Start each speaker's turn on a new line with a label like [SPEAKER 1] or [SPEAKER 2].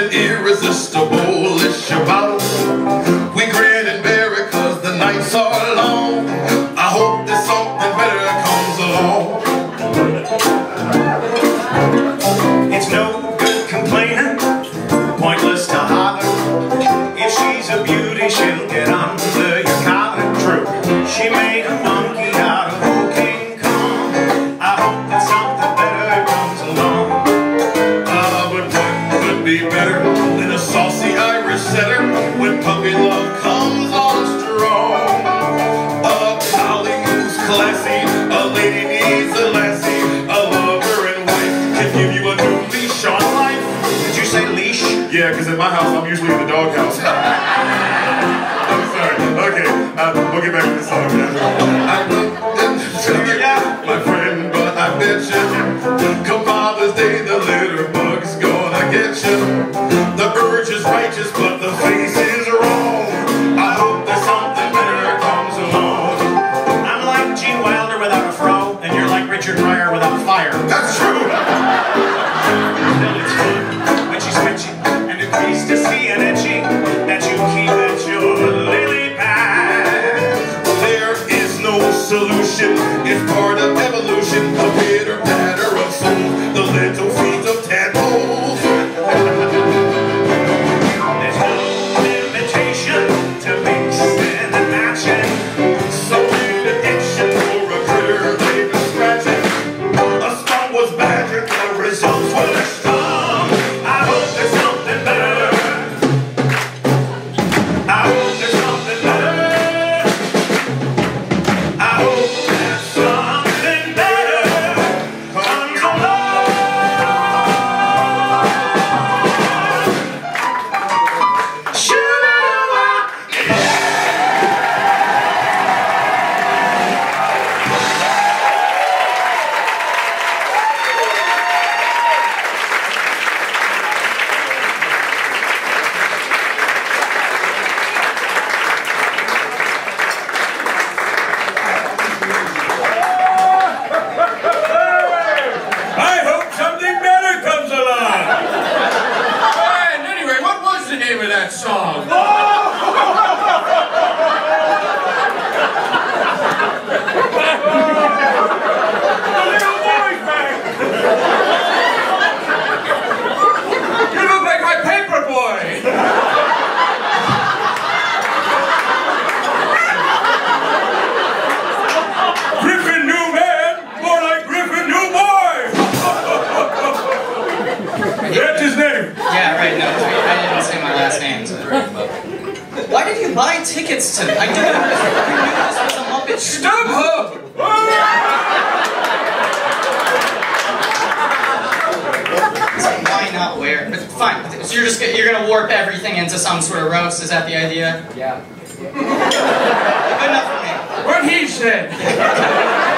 [SPEAKER 1] something irresistible ish about them. We grin and bear it cause the nights are long. I hope that something better comes along.
[SPEAKER 2] It's no good complaining, pointless to holler. If she's a beauty, she'll get under your collar. True, she made a monkey out of who King Kong. I hope that something better comes along.
[SPEAKER 1] But what could be better than a saucy Irish setter when puppy love comes on strong? A collie who's classy, a lady needs a lassie, a lover and wife can give you a new leash on life.
[SPEAKER 2] Did you say leash?
[SPEAKER 1] Yeah, because at my house I'm usually in the doghouse. I'm sorry. Okay, we'll get back to the song. I looked into you, my friend, but I bet you come Father's Day the litter bug's gonna get you. The urge is righteous, but the face is wrong. I hope that something better comes along.
[SPEAKER 2] I'm like Gene Wilder without a fro, and you're like Richard Pryor without fire.
[SPEAKER 1] That's true.
[SPEAKER 2] Still it's fun when she's witchy and agrees to see an itchy that you keep at your lily pad.
[SPEAKER 1] There is no solution. It's part of evolution. The pitter patter of souls, the little feet of tadpoles.
[SPEAKER 2] There's no limitation to mixing and matching.
[SPEAKER 1] So in addiction for a critter they've been scratching. A spot was badgered, the results were strong.
[SPEAKER 2] I hope there's something better. I hope there's something better. I hope that something better comes along.
[SPEAKER 3] I hope something better comes along.
[SPEAKER 4] And anyway, what was the name of that song? You look like my paper boy.
[SPEAKER 3] Griffin new man, more like Griffin new boy. That's his name.
[SPEAKER 5] Yeah, right, no, I didn't say my last name. So. Why did you buy tickets to I didn't know this was a Muppet show.
[SPEAKER 4] StubHub!
[SPEAKER 5] So why not wear? But fine, so you're gonna warp everything into some sort of roast, is that the idea?
[SPEAKER 4] Yeah.
[SPEAKER 5] Good enough for me.
[SPEAKER 4] What he said.